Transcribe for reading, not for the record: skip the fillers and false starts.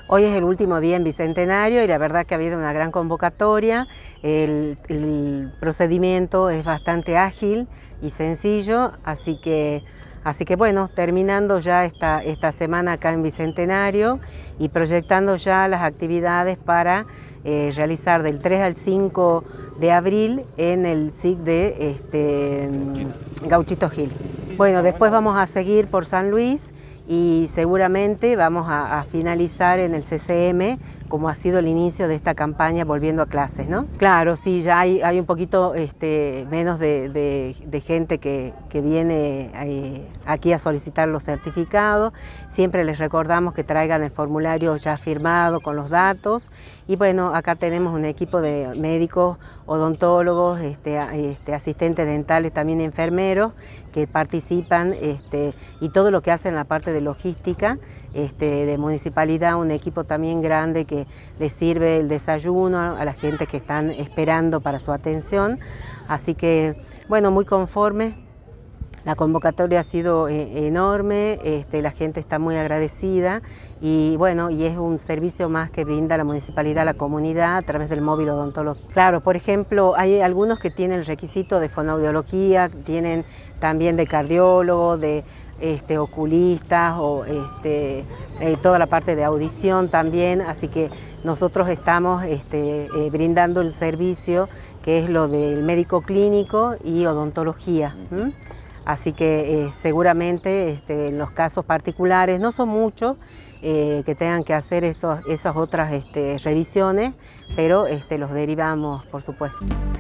Hoy es el último día en Bicentenario y la verdad que ha habido una gran convocatoria. El procedimiento es bastante ágil y sencillo, así que bueno, terminando ya esta semana acá en Bicentenario y proyectando ya las actividades para realizar del 3 al 5 de abril en el SIC de Gauchito Gil. Bueno, después vamos a seguir por San Luis y seguramente vamos a finalizar en el CCM, como ha sido el inicio de esta campaña volviendo a clases, ¿no? Claro, sí, ya hay un poquito menos de gente que viene aquí a solicitar los certificados. Siempre les recordamos que traigan el formulario ya firmado con los datos. Y bueno, acá tenemos un equipo de médicos, odontólogos, asistentes dentales, también enfermeros que participan y todo lo que hacen en la parte de logística de municipalidad, un equipo también grande que les sirve el desayuno a la gente que están esperando para su atención. Así que, bueno, muy conforme. La convocatoria ha sido enorme, la gente está muy agradecida y bueno, y es un servicio más que brinda la municipalidad a la comunidad a través del móvil odontológico. Claro, por ejemplo, hay algunos que tienen el requisito de fonoaudiología, tienen también de cardiólogo, de oculistas o toda la parte de audición también, así que nosotros estamos brindando el servicio que es lo del médico clínico y odontología. Así que seguramente en los casos particulares, no son muchos que tengan que hacer esas otras revisiones, pero los derivamos, por supuesto.